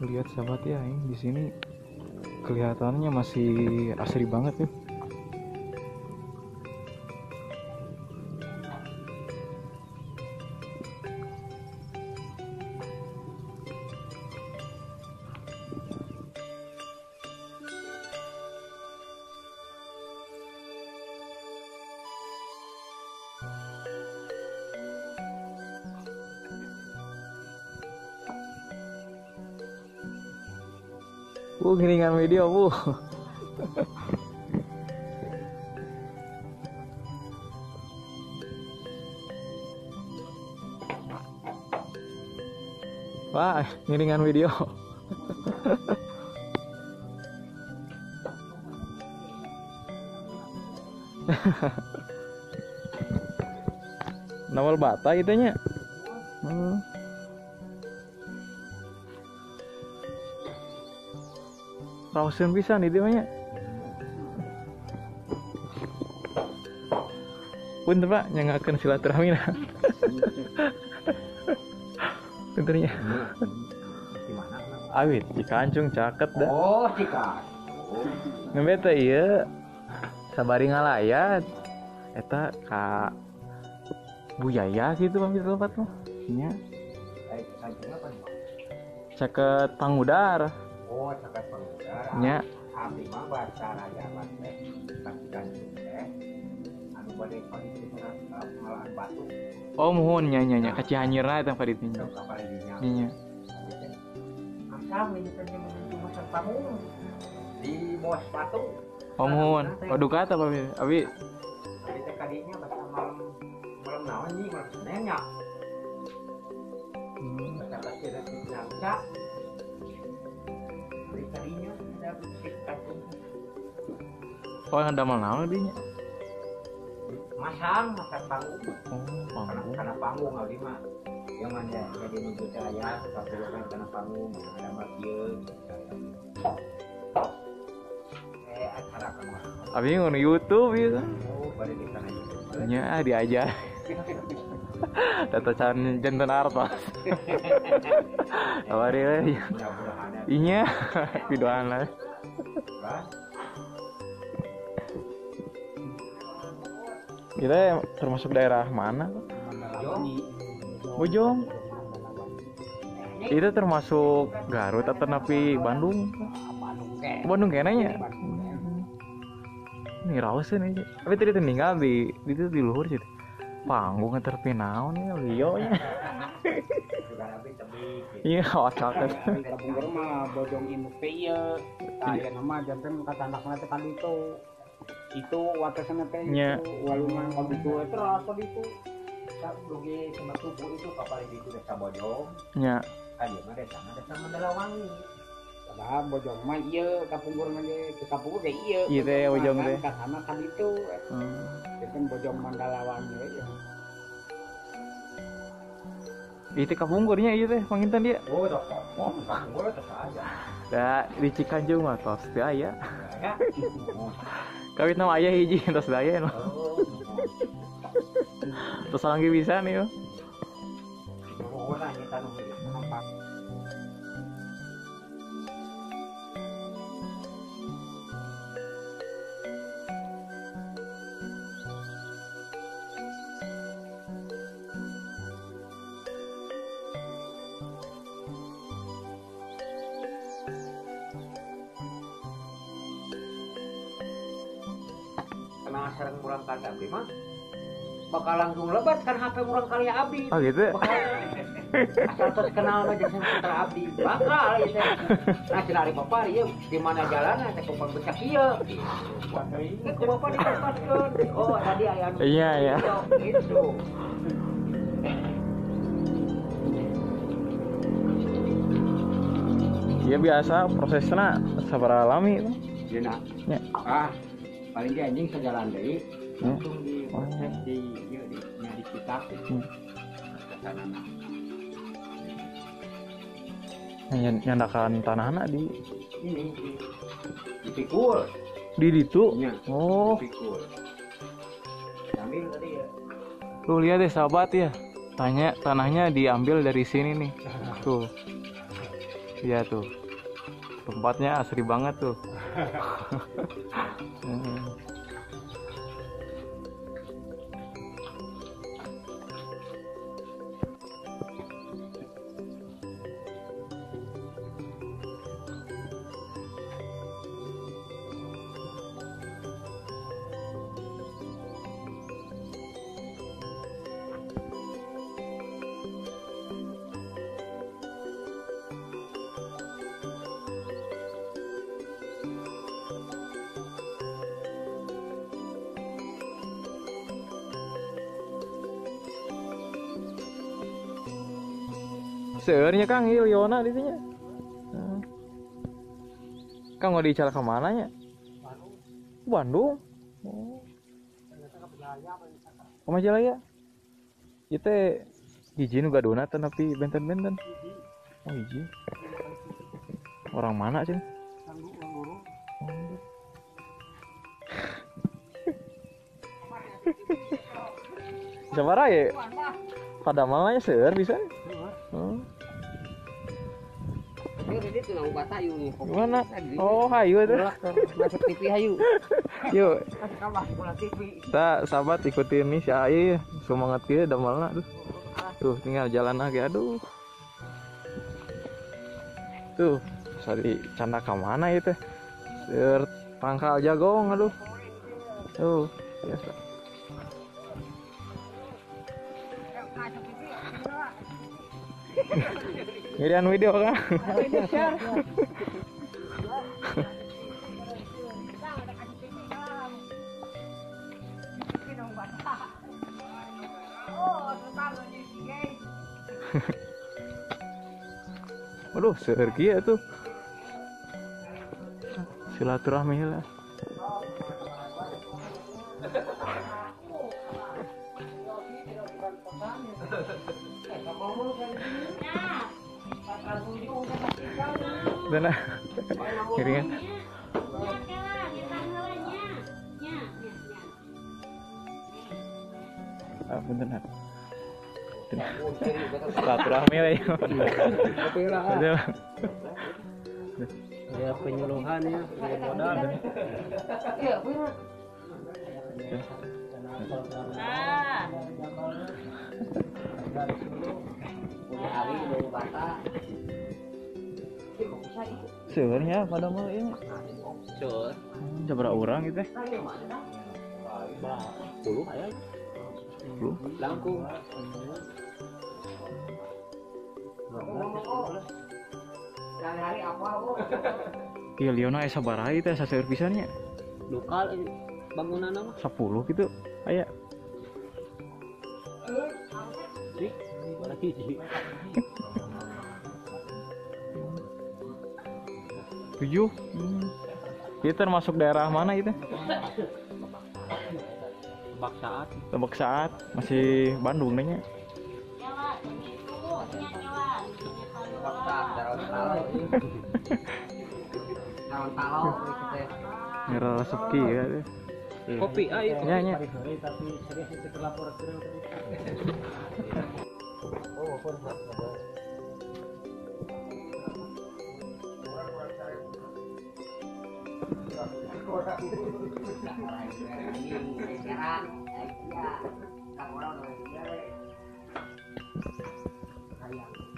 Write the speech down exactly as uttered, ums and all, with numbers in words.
Lihat sahabat ya, ini di sini kelihatannya masih asri banget ya. Bu, giringan video bu. Wah, giringan video. Nawal bata itunya. Hmm. Rausen bisa nih dia banyak. Punten Pak, nyangakeun silaturahmi nah. Puntennya. Gimana? Awit, Cikancung caket dah. Oh, Cika. Oh. Ngembe teh ieu sabari ngalayat eta ka Bu Yaya gitu pamit tempat mah. Nya. Eh, kancing apa nih? Caket Pangudar. Oh, caket pangudar. Nya. Abdi mah bahasa raya mah teh. Kancing teh. Anu bade kondisi pengalaman batu. Oh, muhun nya nya nya ka Cianjurna eta Padit nya. Kapal dinya. Nya. Asam ini teh cuma tamu. Di bos batu. Oh, muhun. Oh, duka eta Pak. Abi Jadi teh kadinya bahasa malam malam naon nih malam Senin nya. hmm. Bahasa bahasa ada Cianjur. Di kadinya ada bisik kancing. Oh, yang damel naon dinya? Masang, masang panggung. Oh, Karena, panggung. karena panggung kali mah. Yang mana jadi nuju saya, kapulukan karena panggung, ada makieu. Eh, acara kemana? Abi ngono YouTube gitu. Oh, bade di sana juga. Nya diajar. Data can janten artos. Awari euy. Mudah-mudahan ada. Inya videoan lah. Kan? Kita termasuk daerah mana? Bojong. Itu termasuk Garut atau napi Bandung? Bandung kayaknya. Ini rausen aja. Tapi tadi tinggal di itu di luhur sih. Panggung terpinau nih Leo nya. Sudah habis tebik. Iya, otak kan. Kabungkur mah bojong induk teh ieu. Tah aya nama janten kata anak-anak teh kan itu. Itu watesan teh Nya. itu walungan kabitu terus itu. Dugi sama tubuh itu kapal di desa Bojong. Nya. Kan ieu mah desa mah desa Mandalawangi. Padahal bojong mah ieu kapungkur mah ge ke kapungkur ge ieu. Ieu teh bojong teh. Katana kan itu. Hmm. Janten bojong Mandalawangi ya. Itu kapungkurnya itu teh panginten dia. Oh, dah kok. Kapungkur teh aja. Da di Cikanjung mah tos teu aya. Ya. Kawit nama ayah hiji tos daya mah. Oh. Terus lagi bisa nih yo. Oh, nah kita nunggu nampak. Karena sering kurang kali abdi mah bakal langsung lebat kan H P kurang kali abdi. Oh gitu. Bakal asal terus kenal aja sama putra abdi bakal ya teh. Nah cenah ari bapak ieu di mana jalanna teh kumpul becak ieu. Ini ku bapak dipaskeun. Oh tadi aya anu. Iya, iya. Gitu. Iya biasa prosesnya sabar alami itu. Iya nak. Ya. Ah paling dia anjing sejalan deui Hmm. langsung di Oh. proses di ieu di nya di kita. Hmm. Kesanana. Ny- nyandakan tanahna di Ini di dipikul. di ditu. Iya. Oh, Dipikul. Sambil tadi ya. tuh lihat deh sahabat ya. Tanya tanahnya diambil dari sini nih. Tuh. Iya tuh. Tempatnya asri banget tuh. Hmm. Seurnya Kang ieu Liona di dinya. Hmm. Kang mau dicara ke mananya? Bandung. Oh. Ke Majalaya. Ieu teh hiji nu gadona tapi benten-benten. Oh hiji. Orang mana sih? Sabaraha ya? Pada malanya seur bisa. Hmm. Ini tuh nang bata hayu nih. Gimana? Oh, hayu itu. Masuk T V hayu. Yuk, Kalah bola T V. kita sahabat ikutin nih si Ai. Semangat dia damalna tuh. Tuh, tinggal jalan lagi. Aduh. Tuh, sari canda ke mana itu? Seur pangkal jagong aduh. Tuh, biasa. Ngirian video kan? Waduh, seueur kieu tuh. Silaturahmi lah. Dana. Kiringan. Ah, bener. Silaturahmi we. Ya penyuluhan ya, modal. Iya, bener. Ah. Hari dulu bata. Seurnya pada mau ini. Seur. Sabaraha urang gitu teh? Puluh aya. sepuluh. Langkung. Hari apa bu? Iya Liona aya sabaraha ieu teh saseur pisannya? Lokal ini bangunan mah. sepuluh gitu. Aya. Lagi. tujuh. Hmm. Itu termasuk daerah mana itu? Bak saat. Tebak saat masih Bandung nanya. Bak saat daun talo. Daun talo kita. Ngira sepi ya. Kopi ayo. Nya nya. Tapi serius setelah lapor tadi. Oh, format. Sekarang, ya, kamu orang udah